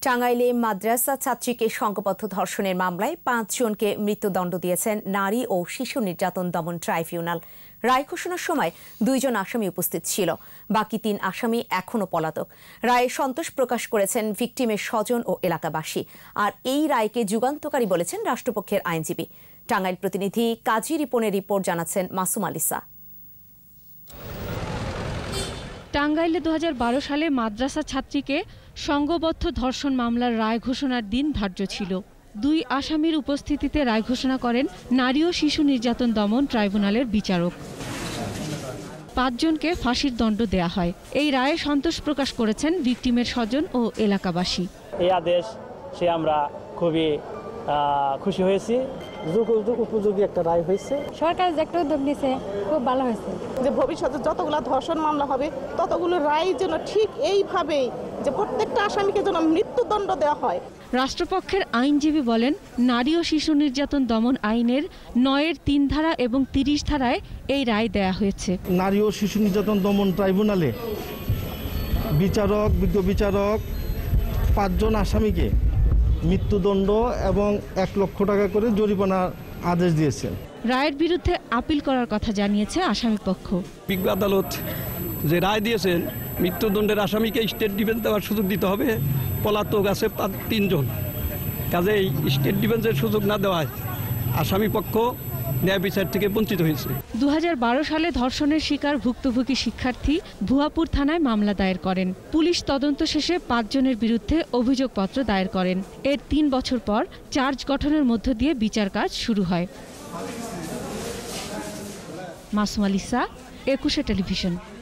টাঙ্গাইলে মাদ্রাসা ছাত্রীকে সংঘবদ্ধ ধর্ষণের মামলায় 5 জনকে মৃত্যুদণ্ড দিয়েছেন নারী ও শিশু নির্যাতন দমন ট্রাইব্যুনাল। রায় ঘোষণার সময় 2 জন আসামি উপস্থিত ছিল, বাকি 3 আসামি এখনও পলাতক। রায়ে সন্তোষ প্রকাশ করেছেন ভিকটিমের স্বজন ও এলাকাবাসী। আর এই রায়কে যুগান্তকারী বলেছেন রাষ্ট্রপক্ষের আইনজীবী। টাঙ্গাইল প্রতিনিধি কাজী রিপনের রিপোর্ট জানাচ্ছেন মাসুম আলিসা। টাঙ্গাইলে 2012 সালে মাদ্রাসা ছাত্রীকে সংঘবদ্ধ ধর্ষণ মামলার রায় ঘোষণার দিন ধার্য ছিল। 2 আসামির উপস্থিতিতে রায় ঘোষণা করেন নারী ও শিশু নির্যাতন দমন ট্রাইব্যুনালের বিচারক। 5 জনকে ফাঁসির দণ্ড দেয়া হয়। এই রায়ে সন্তোষ প্রকাশ করেছেন ভিকটিমের স্বজন ও এলাকাবাসী। এই আদেশ সে আমরা খুবই খুশি হয়েছি। উপযোগী একটা রায় হয়েছে। সরকার যে একটা উদ্যোগ নিয়েছে খুব ভালো হয়েছে, যে ভবিষ্যতে যতগুলো ধর্ষণ মামলা হবে ততগুলো রায় যেন ঠিক এইভাবেই যে প্রত্যেকটা আসামিকে যেন মৃত্যুদণ্ড দেওয়া হয়। রাষ্ট্রপক্ষের আইনজীবী বলেন, নারী ও শিশু নির্যাতন দমন আইনের 9-এর 3 ধারা এবং 30 ধারায় এই রায় দেয়া হয়েছে। নারী ও শিশু নির্যাতন দমন ট্রাইব্যুনালে বিজ্ঞ বিচারক 5 জন আসামিকে মৃত্যুদণ্ড এবং 1 লক্ষ টাকা করে জরিমানার আদেশ দিয়েছেন। রায়ের বিরুদ্ধে আপিল করার কথা জানিয়েছে আসামিপক্ষ। বিজ্ঞ আদালত যে রায় দিয়েছেন, মৃত্যুদণ্ডের আসামিকে স্টেট ডিফেন্স দেওয়ার সুযোগ দিতে হবে। পলাতক আছে 3 জন, কাজেই স্টেট ডিফেন্সের সুযোগ না দেওয়ায় আসামিপক্ষ ন্যায় বিচার থেকে বঞ্চিত হয়েছে। 2012 সালে ধর্ষণের শিকার ভুক্তভোগী শিক্ষার্থী ভুয়াপুর থানায় মামলা দায়ের করেন। পুলিশ তদন্ত শেষে 5 জনের বিরুদ্ধে অভিযোগপত্র দায়ের করেন। এর 3 বছর পর চার্জ গঠনের মধ্য দিয়ে বিচার কাজ শুরু হয়। মাসুম আলিসা, একুশে টেলিভিশন।